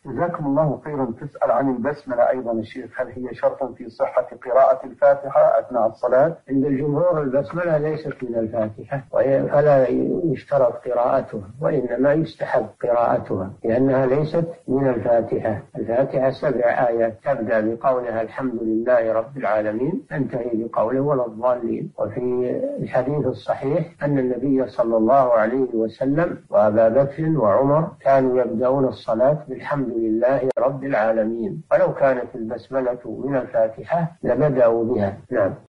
جزاكم الله خيرا. تسأل عن البسملة أيضا الشيخ، هل هي شرط في صحة قراءة الفاتحة أثناء الصلاة؟ عند الجمهور البسملة ليست من الفاتحة فلا يشترط قراءتها، وإنما يستحب قراءتها لأنها ليست من الفاتحة. الفاتحة 7 آيات تبدأ بقولها الحمد لله رب العالمين، تنتهي بقوله ولا الضالين. وفي الحديث الصحيح أن النبي صلى الله عليه وسلم وأبا بكر وعمر كانوا يبدأون الصلاة بالحمد لله رب العالمين، ولو كانت البسملة من الفاتحة لبدأوا بها. نعم.